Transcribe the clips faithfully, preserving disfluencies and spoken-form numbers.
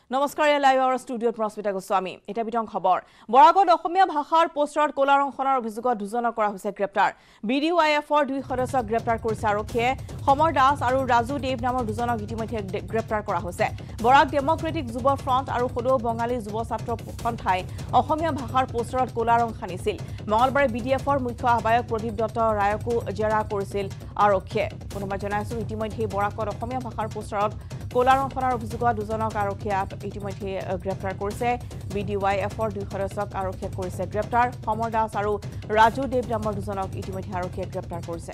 নমস্কাৰ live hour ষ্টুডিঅ'ত প্ৰস্মিতা গোস্বামী এটা বিতং খবৰ বৰাকত অসমীয়া ভাষাৰ পোষ্টাৰত কলাৰ অংশনৰ অভিযোগত দুজনক কৰা হৈছে গ্ৰেপ্তাৰ বিডিৱাইএফৰ দুই সদস্যক গ্ৰেপ্তাৰ কৰিছে আৰক্ষীয়ে সমৰ দাস আৰু ৰাজু দেৱ নামৰ দুজনক ইতিমধ্যে গ্ৰেপ্তাৰ কৰা হৈছে বৰাক ডেমক্ৰেটিক যুৱ ফ্ৰণ্ট আৰু সদৌ বঙালী যুৱ ছাত্ৰ সন্থাই অসমীয়া ভাষাৰ পোষ্টাৰত কলাৰ অংশ আনিছিল মঙলবাৰে বিডিএফৰ মুখ্য আহ্বায়ক প্ৰদীপ দত্ত ৰায়কো জেৰা কৰিছিল আৰক্ষীয়ে কোনোবাই জনাইছো ইতিমধ্যে বৰাকত অসমীয়া ভাষাৰ পোষ্টাৰত কলাৰ অংশনৰ অভিযোগত দুজনক আৰক্ষীয়ে ইতিমধ্যে গ্ৰেপ্তাৰ কৰিছে বিডিৱাইএফৰ দুই সদস্যক আৰক্ষীয়ে কৰিছে গ্ৰেপ্তাৰ সমৰ দাস আৰু ৰাজু দেৱ নামৰ দুজনক ইতিমধ্যে আৰক্ষীয়ে গ্ৰেপ্তাৰ কৰিছে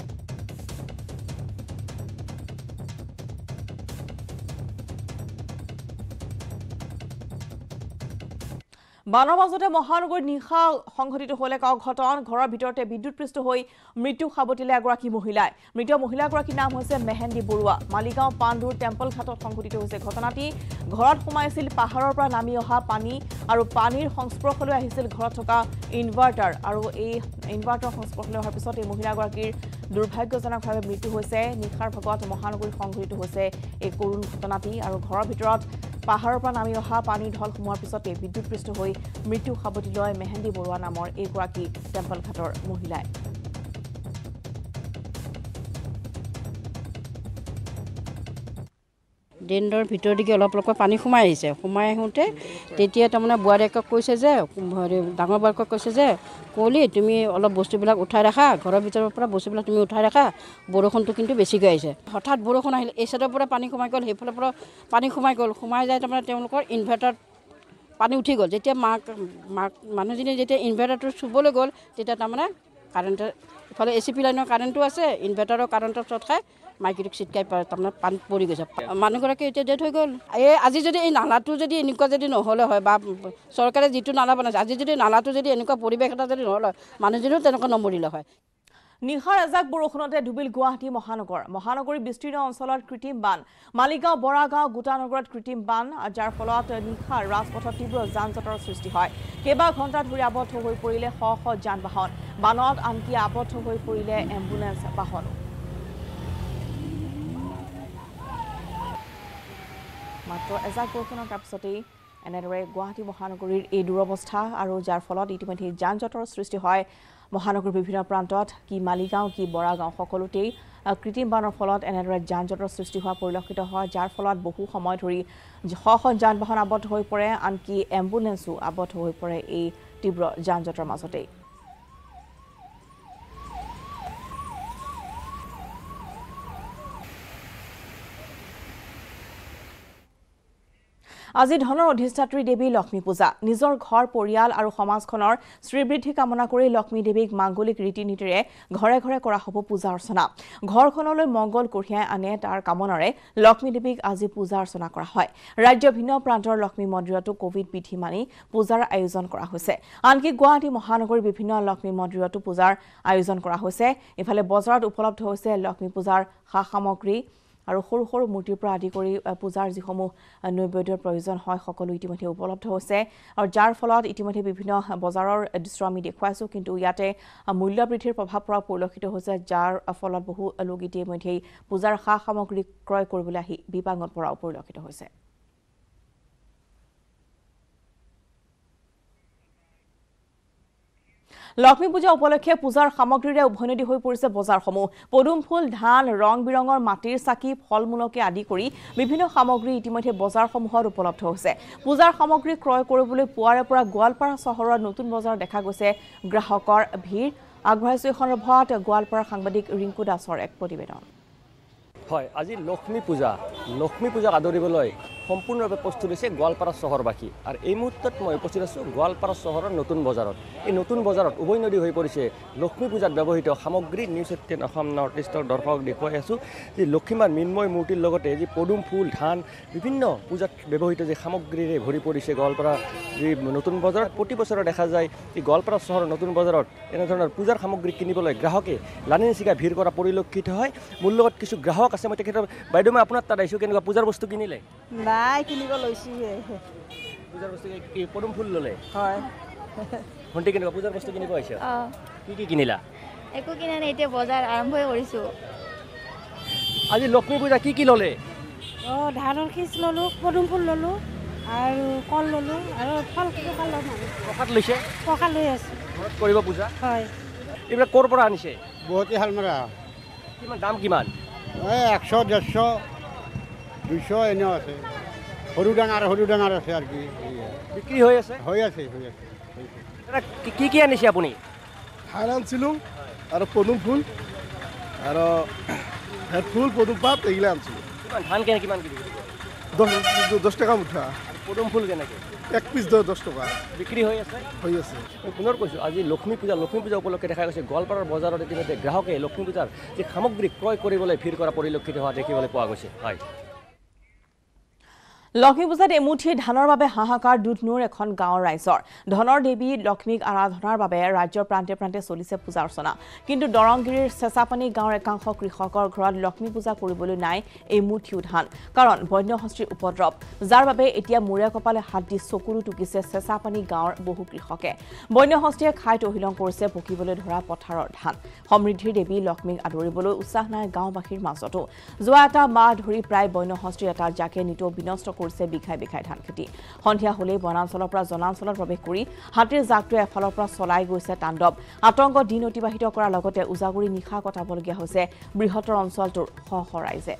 বানৰ মাজতে মহানগৰীত নিশা সংঘটিত হলে ঘটন ঘৰৰ ভিতৰতে বিদ্যুৎপৃষ্ট হৈ মৃত্যু সাবটিলে এগৰাকী মহিলাই মৃত মহিলাগৰাকীৰ নাম হৈছে মেহেন্দি বৰুৱা মালিগাঁও পাণ্ডুৰ টেম্পল ঘাটত সংঘটিত হৈছে ঘটনাটি ঘৰত সোমাইছিল পাহাৰৰ পৰা নামি অহা পানী আৰু পানীৰ সংস্পৰ্শলৈ আহিছিল ঘৰত থকা ইনভাৰ্টাৰ আৰু এই ইনভাৰ্টাৰ সংস্পৰ্শলৈ অহাৰ পিছত এই মহিলাগৰাকীৰ দুৰ্ভাগ্যজনকভাৱে মৃত্যু হৈছে নিশাৰ ভাগত মহানগৰীত সংঘটিত হৈছে এই কৰুণ ঘটনাটি আৰু ঘৰৰ ভিতৰত পাহাৰৰ পৰা নামি অহা পানীৰ ঢল সোমোৱাৰ পিছতে বিদ্যুৎপৃষ্ট হৈ মৃত্যু সাবটিলৈ মেহেন্দি বৰুৱা নামৰ এইগৰাকী টেম্পল ঘাটৰ মহিলাই ড্ৰেইনৰ ভিতৰদিকে অলপ অলপকৈ পানী সোমাই আহিছে সোমাই আহোঁতে তেতিয়া তাৰমানে বোৱাৰীয়েকক কৈছে যে ডাঙৰ বোৱাৰীয়েকক কৈছে যে কলি তুমি অলপ বস্তুবিলাক উঠাই ৰাখা ঘৰৰ ভিতৰৰ পৰা বস্তুবিলাক তুমি উঠাই ৰাখা বৰষুণটো কিন্তু বেছিকৈ আহিছে হঠাৎ বৰষুণ আহিল এই চাইডৰ পৰা পানী সোমাই গ'ল সেইফালৰ পৰা পানী সোমাই গ'ল সোমাই যায় তাৰমানে তেওঁলোকৰ ইনভাৰ্টাৰত পানী উঠি গ'ল যেতিয়া মাক মাক মানুহজনী যেতিয়া ইনভাৰ্টাৰটো চুবলৈ গ'ল তেতিয়া তাৰমানে কাৰেণ্টৰ ইফালে এ চি পি লাইনৰ কাৰেণ্টটো আছে ইনভাৰ্টাৰৰ কাৰেণ্টৰ চট খাই মাইকীটোক চিটকাই তাৰমানে পানীত পৰি গৈছে মানুহগৰাকী এতিয়া ডেথ হৈ গ'ল এই আজি যদি এই নালাটো যদি এনেকুৱা যদি নহ'লে হয় বা চৰকাৰে যিটো নালা বনাইছে আজি যদি নালাটো যদি এনেকুৱা পৰিৱেশ এটা যদি নহ'লে হয় মানুহজনীও তেনেকুৱা নমৰিলে হয় নিশাৰ এজাক বৰষুণতে ডুবিল গুৱাহাটী মহানগৰ মহানগৰীৰ বিস্তীৰ্ণ অঞ্চলত কৃত্ৰিম বান মালিগাঁও বৰাগাঁও গোটানগৰত কৃত্ৰিম বান যাৰ ফলত নিশাৰ ৰাজপথত তীব্ৰ যান জঁটৰ সৃষ্টি হয় কেইবা ঘণ্টা ধৰি আবদ্ধ হৈ পৰিলে শ শ যান বাহন বানত আনকি আবদ্ধ হৈ পৰিলে এম্বুলেন্স বাহনো মাত্ৰ এজাক বৰষুণৰ তাৰপিছতেই এনেদৰে গুৱাহাটী মহানগৰীৰ এই দুৰৱস্থা আৰু যাৰ ফলত ইতিমধ্যে যান জঁটৰ সৃষ্টি হয় মহানগৰীৰ বিভিন্ন প্ৰান্তত কি মালিগাঁও কি বৰাগাঁও সকলোতেই কৃত্ৰিম বানৰ ফলত এনেদৰে যান জঁটৰ সৃষ্টি হোৱা পৰিলক্ষিত হয় যাৰ ফলত বহু সময় ধৰি শ শ যান বাহন আবদ্ধ হৈ পৰে আনকি এম্বুলেন্সো আবদ্ধ হৈ পৰে এই তীব্ৰ যান জঁটৰ মাজতেই আজি ধনৰ অধিষ্ঠাত্ৰী দেৱী লক্ষ্মী পূজা নিজৰ ঘৰ পৰিয়াল আৰু সমাজখনৰ শ্ৰীবৃদ্ধি কামনা কৰি লক্ষ্মী দেৱীক মাংগলিক ৰীতি নীতিৰে ঘৰে ঘৰে কৰা হ'ব পূজা অৰ্চনা ঘৰখনলৈ মংগল কঢ়িয়াই আনে তাৰ কামনাৰে লক্ষ্মী দেৱীক আজি পূজা অৰ্চনা কৰা হয় ৰাজ্যৰ ভিন্ন প্ৰান্তৰ লক্ষ্মী মন্দিৰতো কোভিড বিধি মানি পূজাৰ আয়োজন কৰা হৈছে আনকি গুৱাহাটী মহানগৰীৰ বিভিন্ন লক্ষ্মী মন্দিৰতো পূজাৰ আয়োজন কৰা হৈছে ইফালে বজাৰত উপলব্ধ হৈছে লক্ষ্মী পূজাৰ সা সামগ্ৰী আৰু সৰু সৰু মূৰ্তিৰ পৰা আদি কৰি পূজাৰ যিসমূহ নৈবেদ্যৰ প্ৰয়োজন হয় সকলো ইতিমধ্যে উপলব্ধ হৈছে আৰু যাৰ ফলত ইতিমধ্যে বিভিন্ন বজাৰৰ দৃশ্য আমি দেখুৱাইছোঁ কিন্তু ইয়াতে মূল্য বৃদ্ধিৰ প্ৰভাৱ পৰা পৰিলক্ষিত হৈছে যাৰ ফলত বহু লোক ইতিমধ্যেই পূজাৰ সা সামগ্ৰী ক্ৰয় কৰিবলৈ আহি বিপাঙত পৰাও পৰিলক্ষিত হৈছে লক্ষ্মী পূজা উপলক্ষে পূজাৰ সামগ্ৰীৰে উভৈনদী হৈ পৰিছে বজাৰসমূহ পদুম ফুল ধান ৰং বিৰঙৰ মাটিৰ চাকি ফল মূলকে আদি কৰি বিভিন্ন সামগ্ৰী ইতিমধ্যে বজাৰসমূহত উপলব্ধ হৈছে পূজাৰ সামগ্ৰী ক্ৰয় কৰিবলৈ পুৱাৰে পৰা গোৱালপাৰা চহৰৰ নতুন বজাৰ দেখা গৈছে গ্ৰাহকৰ ভিৰ আগবঢ়াইছে এই সন্দৰ্ভত গোৱালপাৰাৰ সাংবাদিক ৰিংকু দাসৰ এক প্ৰতিবেদন হয় আজি লক্ষ্মী পূজা লক্ষ্মী পূজাক আদৰিবলৈ সম্পূৰ্ণৰূপে প্ৰস্তুত হৈছে গোৱালপাৰা চহৰবাসী আৰু এই মুহূৰ্তত মই উপস্থিত আছোঁ গোৱালপাৰা চহৰৰ নতুন বজাৰত এই নতুন বজাৰত উভৈনদী হৈ পৰিছে লক্ষ্মী পূজাত ব্যৱহৃত সামগ্ৰী নিউজ এইটিন আসাম নৰ্থ ইষ্টৰ দৰ্শকক দেখুৱাই আছোঁ যে লক্ষ্মীমাৰ মৃন্ময় মূৰ্তিৰ লগতে যি পদুম ফুল ধান বিভিন্ন পূজাত ব্যৱহৃত যি সামগ্ৰীৰে ভৰি পৰিছে গোৱালপাৰা যি নতুন বজাৰত প্ৰতি বছৰে দেখা যায় যে গোৱালপাৰা চহৰৰ নতুন বজাৰত এনেধৰণৰ পূজাৰ সামগ্ৰী কিনিবলৈ গ্ৰাহকে লানি নিচিকা ভিৰ কৰা পৰিলক্ষিত হয় মোৰ লগত কিছু গ্ৰাহক আছে মই তেখেতৰ বাইদেউ মই আপোনাৰ তাত আহিছোঁ কেনেকুৱা পূজাৰ বস্তু কিনিলে নাই কিনিব লৈছোহে পূজাৰ বস্তু কি পদুম ফুল ল'লে হয় ভণ্টি কেনেকুৱা পূজাৰ বস্তু কিনিব আহিছে কি কি কিনিলা একো কিনা নাই এতিয়া বজাৰ আৰম্ভই কৰিছোঁ আজি লক্ষ্মী পূজা কি কি ল'লে অঁ ধানৰ খিচ ল'লোঁ পদুম ফুল ল'লোঁ আৰু কল ল'লোঁ আৰু ফল প্ৰসাদ ল'ম আৰু প্ৰসাদ লৈছে প্ৰসাদ লৈ আছোঁ ঘৰত কৰিব পূজা হয় এইবিলাক ক'ৰ পৰা আনিছে বহুতে হালমাৰা কিমান দাম কিমান এই একশ ডেৰশ দুইশ এনেও আছে সৰু ডাঙৰ সৰু ডাঙৰ আছে আৰু কি বিক্ৰী হৈ আছে হৈ আছে হৈ আছে দাদা কি কি আনিছে আপুনি ধান আনিছিলোঁ আৰু পদুম ফুল আৰু হেড ফুল পদুম পাত এইগিলা আনিছিলোঁ কিমান ধান কেনে কিমান কিনি দহ দহ টকা মুঠা পদুম ফুল কেনেকৈ এক পিচ দহ দহ টকা বিক্ৰী হৈ আছে হৈ আছে মই পুনৰ কৈছোঁ আজি লক্ষ্মী পূজা লক্ষ্মী পূজা উপলক্ষে দেখা গৈছে গোৱালপাৰাৰ বজাৰত ইতিমধ্যে গ্ৰাহকে লক্ষ্মী পূজাৰ যি সামগ্ৰী ক্ৰয় কৰিবলৈ ভিৰ কৰা পৰিলক্ষিত হোৱা দেখিবলৈ পোৱা গৈছে হয় লক্ষ্মী পূজাত এমুঠি ধানৰ বাবে হাহাকাৰ দুধনুৰ এখন গাঁৱৰ ৰাইজৰ ধনৰ দেৱী লক্ষ্মীক আৰাধনাৰ বাবে ৰাজ্যৰ প্ৰান্তে প্ৰান্তে চলিছে পূজা অৰ্চনা কিন্তু দৰংগিৰিৰ চেঁচাপানী গাঁৱৰ একাংশ কৃষকৰ ঘৰত লক্ষ্মী পূজা কৰিবলৈ নাই এমুঠিও ধান কাৰণ বন্যহস্তীৰ উপদ্ৰৱ যাৰ বাবে এতিয়া মূৰে কপালে হাত দি চকুৰো টুকিছে চেঁচাপানী গাঁৱৰ বহু কৃষকে বন্যহস্তীয়ে খাই তহিলং কৰিছে পকিবলৈ ধৰা পথাৰৰ ধান সমৃদ্ধিৰ দেৱী লক্ষ্মীক আদৰিবলৈ উৎসাহ নাই গাঁওবাসীৰ মাজতো যোৱা এটা মাহ ধৰি প্ৰায় বন্যহস্তীৰ এটা জাকে নিতৌ বিনষ্ট কৰিছে বিঘাই বিঘাই ধান খেতি সন্ধিয়া হলেই বনাঞ্চলৰ পৰা জনাঞ্চলত প্ৰৱেশ কৰি হাতীৰ জাকটোৱে এফালৰ পৰা চলাই গৈছে তাণ্ডৱ আতংক দিন অতিবাহিত কৰাৰ লগতে উজাগৰি নিশা কটাবলগীয়া হৈছে বৃহত্তৰ অঞ্চলটোৰ শ শ ৰাইজে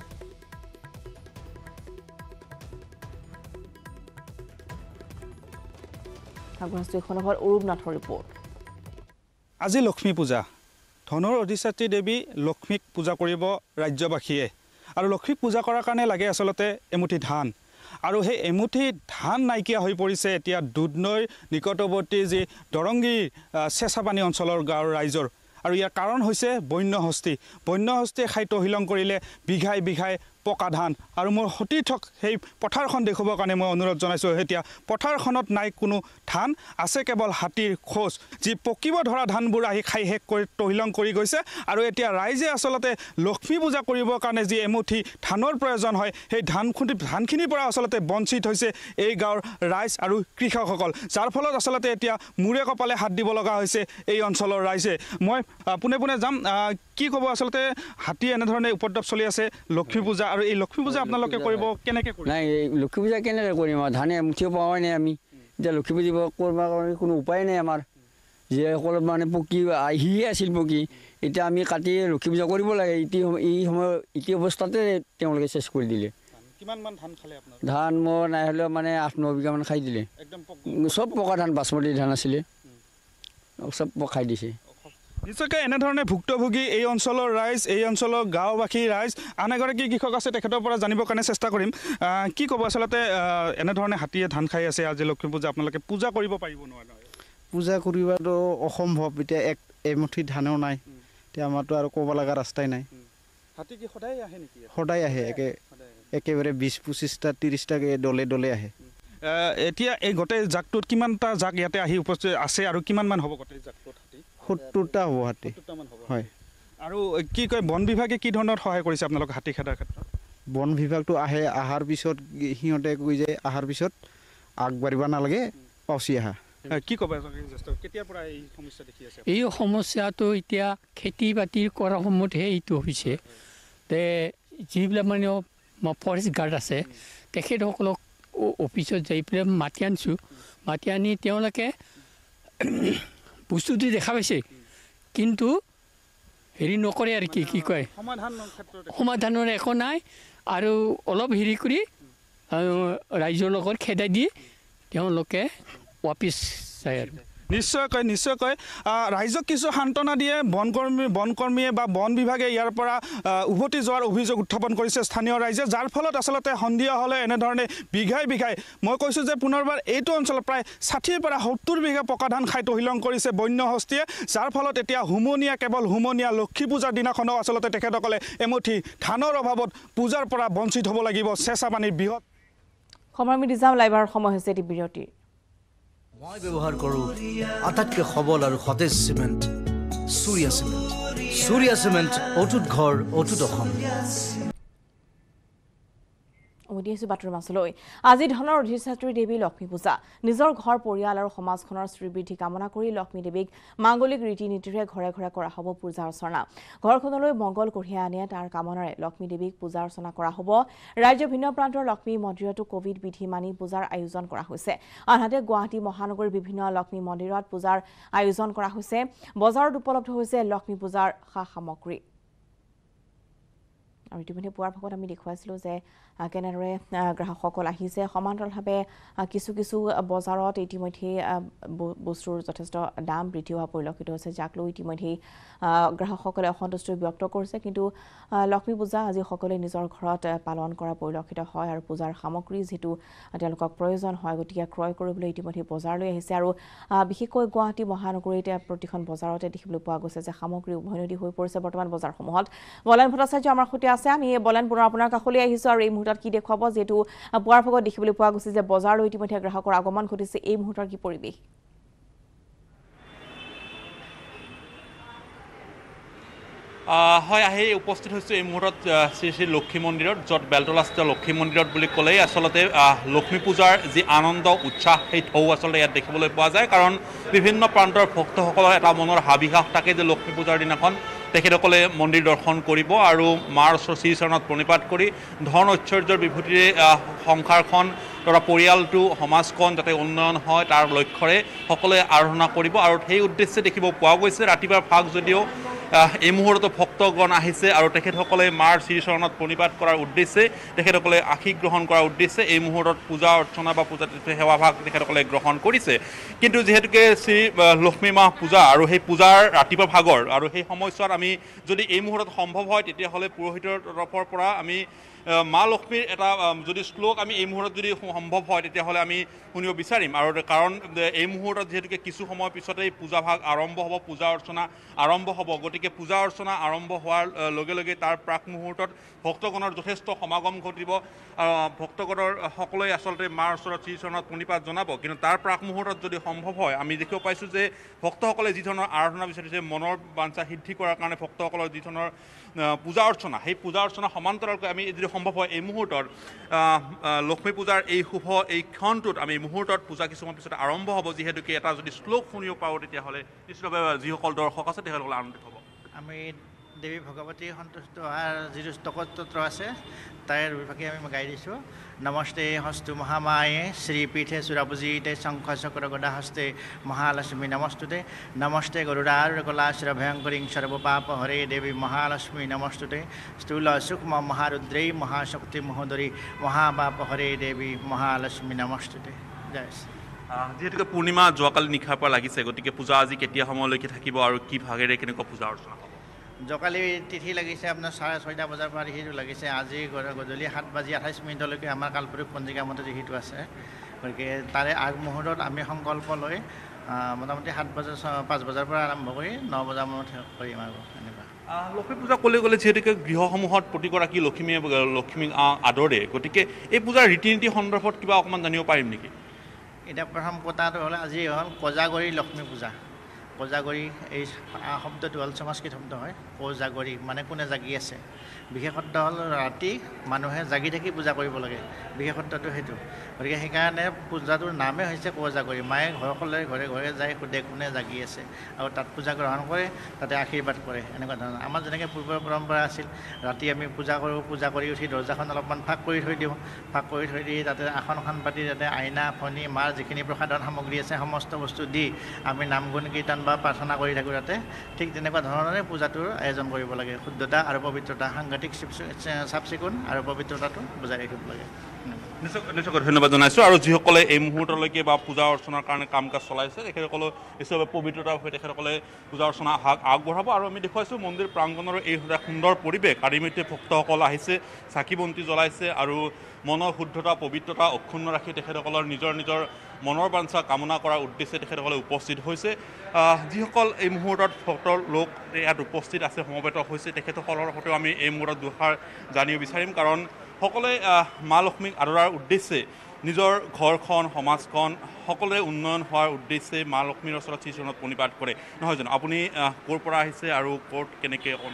আজি লক্ষ্মী পূজা ধনৰ অধিষ্ঠাত্ৰী দেৱী লক্ষ্মীক পূজা কৰিব ৰাজ্যবাসীয়ে আৰু লক্ষ্মীক পূজা কৰাৰ কাৰণে লাগে আচলতে এমুঠি ধান আৰু সেই এমুঠি ধান নাইকিয়া হৈ পৰিছে এতিয়া দুধনৈৰ নিকটৱৰ্তী যি দৰংগী চেঁচাপানী অঞ্চলৰ গাঁৱৰ ৰাইজৰ আৰু ইয়াৰ কাৰণ হৈছে বন্যহস্তী বন্যহস্তীয়ে খাই তহিলং কৰিলে বিঘাই বিঘাই পকা ধান আৰু মোৰ সতীৰ্থক সেই পথাৰখন দেখুৱাবৰ কাৰণে মই অনুৰোধ জনাইছোঁ এতিয়া পথাৰখনত নাই কোনো ধান আছে কেৱল হাতীৰ খোজ যি পকিব ধৰা ধানবোৰ আহি খাই শেষ কৰি তহিলং কৰি গৈছে আৰু এতিয়া ৰাইজে আচলতে লক্ষ্মী পূজা কৰিবৰ কাৰণে যি এমুঠি ধানৰ প্ৰয়োজন হয় সেই ধানখুটি ধানখিনিৰ পৰা আচলতে বঞ্চিত হৈছে এই গাঁৱৰ ৰাইজ আৰু কৃষকসকল যাৰ ফলত আচলতে এতিয়া মূৰে কপালে হাত দিব লগা হৈছে এই অঞ্চলৰ ৰাইজে মই পোনে পোনে যাম কি ক'ব আচলতে হাতী এনেধৰণে উপদ্ৰৱ চলি আছে লক্ষ্মী পূজা আৰু এই লক্ষ্মী পূজা আপোনালোকে কৰিব কেনেকৈ কৰিব নাই লক্ষ্মী পূজা কেনেকৈ কৰিম আৰু ধানে মুঠিও পোৱাই নাই আমি এতিয়া লক্ষ্মী পূজা কৰিব কাৰণে কোনো উপায় নাই আমাৰ যিসকল মানে পকী আহিয়ে আছিল পকী এতিয়া আমি কাটি লক্ষ্মী পূজা কৰিব লাগে ইতি এই সময় ইতি অৱস্থাতে তেওঁলোকে চেছ কৰি দিলে কিমানমান ধান খালে আপোনাৰ ধান মোৰ নাই হ'লেও মানে আঠ ন বিঘামান খাই দিলে একদম চব পকা ধান বাচমতি ধান আছিলে চব পকাই দিছে নিশ্চয়কৈ এনেধৰণে ভুক্তভোগী এই অঞ্চলৰ ৰাইজ এই অঞ্চলৰ গাঁওবাসী ৰাইজ আন এগৰাকী কৃষক আছে তেখেতৰ পৰা জানিবৰ কাৰণে চেষ্টা কৰিম কি ক'ব আচলতে এনেধৰণে হাতীয়ে ধান খাই আছে আজি লক্ষ্মী পূজা আপোনালোকে পূজা কৰিব পাৰিব নোৱাৰে পূজা কৰিবতো অসম্ভৱ এতিয়া এক এমুঠি ধানো নাই এতিয়া আমাৰতো আৰু ক'ব লগা ৰাস্তাই নাই হাতী কি সদায় আহে নেকি সদায় আহে একে একেবাৰে বিছ পঁচিছটা ত্ৰিছটাকৈ দলে দলে আহে এতিয়া এই গোটেই জাকটোত কিমানটা জাক ইয়াতে আহি উপস্থিত আছে আৰু কিমানমান হ'ব গোটেই জাকটোত হাতী সত্তৰটা হ'ব হাতী হয় আৰু কি কয় বন বিভাগে কি ধৰণৰ সহায় কৰিছে আপোনালোক হাতী খেদাৰ ক্ষেত্ৰত বন বিভাগটো আহে অহাৰ পিছত সিহঁতে কৈ যায় অহাৰ পিছত আগবাঢ়িব নালাগে পাউচি আহা কি ক'ব কেতিয়াৰ পৰা এই সমস্যা দেখি আছে এই সমস্যাটো এতিয়া খেতি বাতিৰ কৰা সময়তহে এইটো হৈছে তে যিবিলাক মানে ফৰেষ্ট গাৰ্ড আছে তেখেতসকলক অফিচত যাই পেলাই মাতি আনিছোঁ মাতি আনি তেওঁলোকে বস্তুটো দেখা পাইছে কিন্তু হেৰি নকৰে আৰু কি কি কয় সমাধানৰ একো নাই আৰু অলপ হেৰি কৰি ৰাইজৰ লগত খেদাই দি তেওঁলোকে ৱাপিছ যায় আৰু নিশ্চয়কৈ নিশ্চয়কৈ ৰাইজক কিছু সান্তনা দিয়ে বনকৰ্মী বনকৰ্মীয়ে বা বন বিভাগে ইয়াৰ পৰা উভতি যোৱাৰ অভিযোগ উত্থাপন কৰিছে স্থানীয় ৰাইজে যাৰ ফলত আচলতে সন্ধিয়া হ'লে এনেধৰণে বিঘাই বিঘাই মই কৈছোঁ যে পুনৰবাৰ এইটো অঞ্চলত প্ৰায় ষাঠিৰ পৰা সত্তৰ বিঘা পকা ধান খাই তহিলং কৰিছে বন্যহস্তীয়ে যাৰ ফলত এতিয়া হুমনীয়া কেৱল হুমনীয়া লক্ষ্মী পূজাৰ দিনাখনো আচলতে তেখেতসকলে এমুঠি ধানৰ অভাৱত পূজাৰ পৰা বঞ্চিত হ'ব লাগিব চেঁচাপানীৰ বৃহৎ সময় মিলি যাওঁ লাইভাৰ সময় হৈছে এটি বিৰতিৰ মই ব্যৱহাৰ কৰোঁ আটাইতকৈ সবল আৰু সতেজ cement Surya cement Surya cement অটুট ঘৰ অটুট অসম উভতি আহিছোঁ বাতৰি মাছলৈ আজি ধনৰ অধিষ্ঠাত্ৰী দেৱী লক্ষ্মী পূজা নিজৰ ঘৰ পৰিয়াল আৰু সমাজখনৰ শ্ৰীবৃদ্ধি কামনা কৰি লক্ষ্মী দেৱীক মাংগলিক ৰীতি নীতিৰে ঘৰে ঘৰে কৰা হ'ব পূজা অৰ্চনা ঘৰখনলৈ মংগল কঢ়িয়াই আনে তাৰ কামনাৰে লক্ষ্মী দেৱীক পূজা অৰ্চনা কৰা হ'ব ৰাজ্যৰ ভিন্ন প্ৰান্তৰ লক্ষ্মী মন্দিৰতো কোভিড বিধি মানি পূজাৰ আয়োজন কৰা হৈছে আনহাতে গুৱাহাটী মহানগৰীৰ বিভিন্ন লক্ষ্মী মন্দিৰত পূজাৰ আয়োজন কৰা হৈছে বজাৰত উপলব্ধ হৈছে লক্ষ্মী পূজাৰ সা সামগ্ৰী আৰু ইতিমধ্যে পুৱাৰ ভাগত আমি দেখুৱাইছিলোঁ যে কেনেদৰে গ্ৰাহকসকল আহিছে সমান্তৰালভাৱে কিছু কিছু বজাৰত ইতিমধ্যে বস্তুৰ যথেষ্ট দাম বৃদ্ধি হোৱা পৰিলক্ষিত হৈছে যাক লৈ ইতিমধ্যে গ্ৰাহকসকলে অসন্তুষ্টি ব্যক্ত কৰিছে কিন্তু লক্ষ্মী পূজা আজি সকলোৱে নিজৰ ঘৰত পালন কৰা পৰিলক্ষিত হয় আৰু পূজাৰ সামগ্ৰী যেটো তেওঁলোকক প্ৰয়োজন হয় গতিকে ক্ৰয় কৰিবলৈ ইতিমধ্যে বজাৰলৈ আহিছে আৰু বিশেষকৈ গুৱাহাটী মহানগৰীত প্ৰতিখন বজাৰতে দেখিবলৈ পোৱা গৈছে যে সামগ্ৰী উভৈনদী হৈ পৰিছে বৰ্তমান বজাৰসমূহত বলেন ভট্টাচাৰ্য আমাৰ সৈতে আছে আমি বলেন পুনৰ আপোনাৰ কাষলৈ আহিছোঁ আৰু এই মুহূৰ্তত কি দেখুৱাব যেটো পুৱাৰ ভাগত দেখিবলৈ পোৱা গৈছে যে বজাৰলৈ ইতিমধ্যে গ্ৰাহকৰ আগমন ঘটিছে এই মুহূৰ্তৰ কি পৰিৱেশ হয় আহি উপস্থিত হৈছোঁ এই মুহূৰ্তত শ্ৰী শ্ৰী লক্ষ্মী মন্দিৰত য'ত বেলতলাস্থিত লক্ষ্মী মন্দিৰত বুলি ক'লেই আচলতে লক্ষ্মী পূজাৰ যি আনন্দ উৎসাহ সেই ঢৌ আচলতে ইয়াত দেখিবলৈ পোৱা যায় কাৰণ বিভিন্ন প্ৰান্তৰ ভক্তসকলৰ এটা মনৰ হাবিহাস থাকে যে লক্ষ্মী পূজাৰ দিনাখন তেখেতসকলে মন্দিৰ দৰ্শন কৰিব আৰু মাৰ শ্ৰীচৰণত প্ৰণিপাত কৰি ধন ঐশ্বৰ্যৰ বিভূতিৰে সংসাৰখন তথা পৰিয়ালটো সমাজখন যাতে উন্নয়ন হয় তাৰ লক্ষ্যৰে সকলোৱে আৰাধনা কৰিব আৰু সেই উদ্দেশ্যে দেখিব পোৱা গৈছে ৰাতিপুৱাৰ ভাগ যদিও এই মুহূৰ্তত ভক্তগণ আহিছে আৰু তেখেতসকলে মাৰ শ্ৰীচৰণত প্ৰণিপাত কৰাৰ উদ্দেশ্যে তেখেতসকলে আশীষ গ্ৰহণ কৰাৰ উদ্দেশ্যে এই মুহূৰ্তত পূজা অৰ্চনা বা পূজা সেৱাভাগ তেখেতসকলে গ্ৰহণ কৰিছে কিন্তু যিহেতুকে শ্ৰী লক্ষ্মী মা পূজা আৰু সেই পূজাৰ ৰাতিপুৱা ভাগৰ আৰু সেই সময়ছোৱাত আমি যদি এই মুহূৰ্তত সম্ভৱ হয় তেতিয়াহ'লে পুৰোহিতৰ তৰফৰ পৰা আমি মা লক্ষ্মীৰ এটা যদি শ্লোক আমি এই মুহূৰ্তত যদি সম্ভৱ হয় তেতিয়াহ'লে আমি শুনিব বিচাৰিম আৰু কাৰণ এই মুহূৰ্তত যিহেতুকে কিছু সময়ৰ পিছতেই পূজা ভাগ আৰম্ভ হ'ব পূজা অৰ্চনা আৰম্ভ হ'ব গতিকে পূজা অৰ্চনা আৰম্ভ হোৱাৰ লগে লগে তাৰ প্ৰাক মুহূৰ্তত ভক্তগণৰ যথেষ্ট সমাগম ঘটিব ভক্তগণৰ সকলোৱে আচলতে মাৰ ওচৰত শ্ৰীচৰণত প্ৰণিপাত জনাব কিন্তু তাৰ প্ৰাক মুহূৰ্তত যদি সম্ভৱ হয় আমি দেখিব পাইছোঁ যে ভক্তসকলে যি ধৰণৰ আৰাধনা বিচাৰিছে মনৰ বাঞ্ছা সিদ্ধি কৰাৰ কাৰণে ভক্তসকলৰ যি ধৰণৰ পূজা অৰ্চনা সেই পূজা অৰ্চনা সমান্তৰালকৈ আমি যদি সম্ভৱ হয় এই মুহূৰ্তত লক্ষ্মী পূজাৰ এই শুভ এই ক্ষণটোত আমি মুহূৰ্তত পূজা কিছুমান পিছত আৰম্ভ হ'ব যিহেতুকে এটা যদি শ্লোক শুনিব পাৰোঁ তেতিয়াহ'লে নিশ্চিতভাৱে যিসকল দৰ্শক আছে তেখেতসকলে আনন্দিত হ'ব আমি দেৱী ভগৱতী সন্তুষ্ট হোৱাৰ যিটো স্তোত্ৰ আছে তাইৰ বিভাগে আমি গাই দিছোঁ নমস্তে হস্তু মহামায়ে শ্ৰীপীঠে সুৰাপূজিতে শংখ চক্ৰ গদা হস্তে মহালক্ষ্মী নমস্তুতে নমস্তে গৰুড়াৰুকলা শিৰভয়ঙ্কৰীং সৰ্বপাপ হৰে দেৱী মহালক্ষ্মী নমস্তুতে স্থূল সূক্ষ্ম মহাৰুদ্ৰেই মহাশক্তি মহোদৰী মহাপাপ হৰে দেৱী মহালক্ষ্মী নমস্তুতে জয় শ্ৰী যিহেতুকে পূৰ্ণিমা যোৱাকালি নিশাৰ পৰা লাগিছে গতিকে পূজা আজি কেতিয়া সময়লৈকে থাকিব আৰু কি ভাগেৰে কেনেকুৱা পূজা অৰ্চনা হ'ব যোৱাকালি তিথি লাগিছে আপোনাৰ চাৰে ছয়টা বজাৰ পৰা সেইটো লাগিছে আজি গধূলি সাত বাজি আঠাইছ মিনিটলৈকে আমাৰ কালপুৰুষ পঞ্জিকা মতে যিটো আছে গতিকে তাৰে আগমুহূৰ্তত আমি সংকল্প লৈ মোটামুটি সাত বজাৰ পাঁচ বজাৰ পৰা আৰম্ভ কৰি ন বজামানত শেষ কৰিম আৰু এনেকুৱা লক্ষ্মী পূজা ক'লে গ'লে যিহেতুকে গৃহসমূহত প্ৰতিগৰাকী লক্ষ্মীয়ে লক্ষ্মীক আদৰে গতিকে এই পূজাৰ ৰীতি নীতি সন্দৰ্ভত কিবা অকণমান জানিব পাৰিম নেকি এতিয়া প্ৰথম কথাটো হ'ল আজি হ'ল কোজাগৰী লক্ষ্মী পূজা কোজাগৰী এই শব্দটো হ'ল সংস্কৃত শব্দ হয় কোজাগৰী মানে কোনে জাগি আছে বিশেষত্ব হ'ল ৰাতি মানুহে জাগি থাকি পূজা কৰিব লাগে বিশেষত্বটো সেইটো গতিকে সেইকাৰণে পূজাটোৰ নামেই হৈছে কোজাগৰী মায়ে ঘৰসকলে ঘৰে ঘৰে যায় সোধে কোনে জাগি আছে আৰু তাত পূজা গ্ৰহণ কৰে তাতে আশীৰ্বাদ কৰে এনেকুৱা ধৰণৰ আমাৰ যেনেকৈ পূৰ্বৰ পৰম্পৰা আছিল ৰাতি আমি পূজা কৰোঁ পূজা কৰি উঠি দৰ্জাখন অলপমান ফাঁক কৰি থৈ দিওঁ ফাঁক কৰি থৈ দি তাতে আসনখন পাতি তাতে আইনা ফণি মাৰ যিখিনি প্ৰসাধন সামগ্ৰী আছে সমস্ত বস্তু দি আমি নাম গুণ কীৰ্তন বা প্ৰাৰ্থনা কৰি থাকোঁ তাতে ঠিক তেনেকুৱা ধৰণৰে পূজাটোৰ আয়োজন কৰিব লাগে শুদ্ধতা আৰু পবিত্ৰতা সাংঘাতিক চাফ চিকুণ আৰু পবিত্ৰতাটো বজাই ৰাখিব লাগে নিশ্চয়কৈ ধন্যবাদ জনাইছোঁ আৰু যিসকলে এই মুহূৰ্তলৈকে বা পূজা অৰ্চনাৰ কাৰণে কাম কাজ চলাইছে তেখেতসকলে নিশ্চয়ভাৱে পবিত্ৰতাৰ হৈ তেখেতসকলে পূজা অৰ্চনা হাক আগবঢ়াব আৰু আমি দেখুৱাইছোঁ মন্দিৰ প্ৰাংগণৰ এই সুন্দৰ পৰিৱেশ আৰু ইতিমধ্যে ভক্তসকল আহিছে চাকি বন্তি জ্বলাইছে আৰু মনৰ শুদ্ধতা পবিত্ৰতা অক্ষুণ্ণ ৰাখি তেখেতসকলৰ নিজৰ নিজৰ মনৰ বাঞ্ছা কামনা কৰাৰ উদ্দেশ্যে তেখেতসকলে উপস্থিত হৈছে যিসকল এই মুহূৰ্তত ভক্তৰ লোক ইয়াত উপস্থিত আছে সমবেত হৈছে তেখেতসকলৰ সৈতেও আমি এই মুহূৰ্তত দুষাৰ জানিব বিচাৰিম কাৰণ সকলোৱে মা লক্ষ্মীক আদৰাৰ উদ্দেশ্যে নিজৰ ঘৰখন সমাজখন সকলোৰে উন্নয়ন হোৱাৰ উদ্দেশ্যে মা লক্ষ্মীৰ ওচৰত শ্ৰীচৰণত প্ৰণিপাত কৰে নহয় জানো আপুনি ক'ৰ পৰা আহিছে আৰু ক'ত কেনেকৈ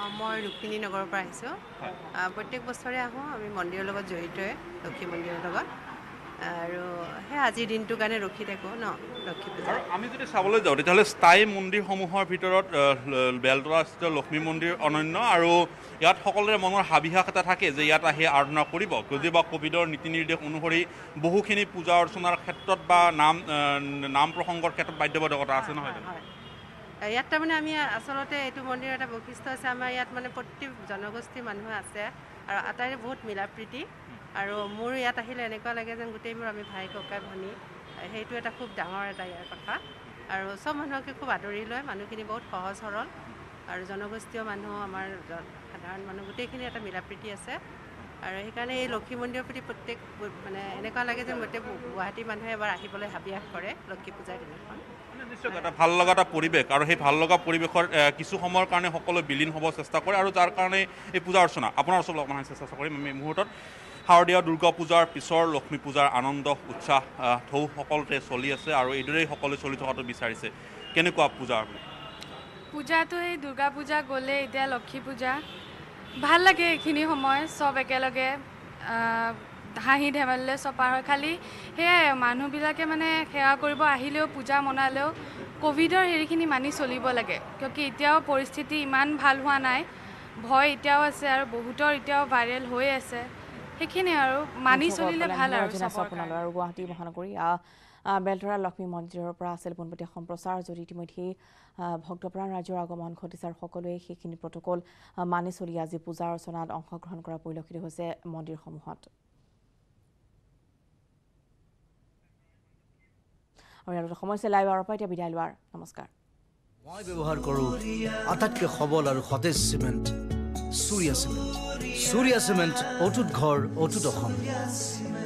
মই ৰুক্মিণী নগৰৰ পৰা আহিছোঁ প্ৰত্যেক বছৰে আহোঁ আমি মন্দিৰৰ লগত জড়িতই লক্ষী মন্দিৰৰ লগত আৰু সেই আজিৰ দিনটোৰ কাৰণে ৰখি থাকোঁ ন লক্ষী পূজা আমি যদি চাবলৈ যাওঁ তেতিয়াহ'লে স্থায়ী মন্দিৰসমূহৰ ভিতৰত বেলতলাস্থিত লক্ষ্মী মন্দিৰ অনন্য আৰু ইয়াত সকলোৰে মনৰ হাবিয়াস এটা থাকে যে ইয়াত আহি আৰাধনা কৰিব যদিও বা কোভিডৰ নীতি নিৰ্দেশ অনুসৰি বহুখিনি পূজা অৰ্চনাৰ ক্ষেত্ৰত বা নাম নাম প্ৰসংগৰ ক্ষেত্ৰত বাধ্যবাধকতা আছে নহয় জানো ইয়াত তাৰমানে আমি আচলতে এইটো মন্দিৰৰ এটা বৈশিষ্ট্য আছে আমাৰ ইয়াত মানে প্ৰতি জনগোষ্ঠীৰ মানুহ আছে আৰু আটাইৰে বহুত মিলা প্ৰীতি আৰু মোৰ ইয়াত আহিলে এনেকুৱা লাগে যেন গোটেইবোৰ আমি ভাই ককাই ভনী সেইটো এটা খুব ডাঙৰ এটা ইয়াৰ কথা আৰু চব মানুহকে খুব আদৰি লয় মানুহখিনি বহুত সহজ সৰল আৰু জনগোষ্ঠীয় মানুহ আমাৰ সাধাৰণ মানুহ গোটেইখিনি এটা মিলা প্ৰীতি আছে আৰু সেইকাৰণে এই লক্ষী মন্দিৰৰ প্ৰতি প্ৰত্যেক মানে এনেকুৱা লাগে যেন গোটেই গুৱাহাটীৰ মানুহে এবাৰ আহিবলৈ হাবিয়াস কৰে লক্ষী পূজাৰ দিনাখন এটা ভাল লগা এটা পৰিৱেশ আৰু সেই ভাল লগা পৰিৱেশৰ কিছু সময়ৰ কাৰণে সকলো বিলীন হ'ব চেষ্টা কৰে আৰু যাৰ কাৰণে এই পূজা অৰ্চনা আপোনাৰ ওচৰত অকণমান চেষ্টা কৰিম আমি মুহূৰ্তত শাৰদীয় দুৰ্গা পূজাৰ পিছৰ লক্ষ্মী পূজাৰ আনন্দ উৎসাহ ঢৌ সকলোতে চলি আছে আৰু এইদৰেই সকলোৱে চলি থকাটো বিচাৰিছে কেনেকুৱা পূজা পূজাটো এই দুৰ্গা পূজা গ'লে এতিয়া লক্ষ্মী পূজা ভাল লাগে এইখিনি সময় চব একেলগে হাঁহি ধেমালিলে চব পাৰ হয় খালি সেয়াই মানুহবিলাকে মানে সেৱা কৰিব আহিলেও পূজা মনালেও কোভিডৰ হেৰিখিনি মানি চলিব লাগে কিয়কি এতিয়াও পৰিস্থিতি ইমান ভাল হোৱা নাই ভয় এতিয়াও আছে আৰু বহুতৰ এতিয়াও ভাইৰেল হৈ আছে সেইখিনি আৰু মানি চলিলে ভাল আৰু আৰু গুৱাহাটী মহানগৰী বেলতৰা লক্ষ্মী মন্দিৰৰ পৰা আছিল পোনপটীয়া সম্প্ৰচাৰ যদি ইতিমধ্যেই ভক্তপ্ৰাণ ৰাইজৰ আগমন ঘটিছে আৰু সকলোৱে সেইখিনি প্ৰট'কল মানি চলি আজি পূজা অৰ্চনাত অংশগ্ৰহণ কৰা পৰিলক্ষিত হৈছে মন্দিৰসমূহত আৰু ইয়াৰ সময় আছে লাইভ আৱাৰ পৰা এতিয়া বিদায় লোৱাৰ নমস্কাৰ মই ব্যৱহাৰ কৰোঁ আটাইতকৈ সবল আৰু সতেজ cement Surya cement Surya cement অটুট ঘৰ অটুট অসম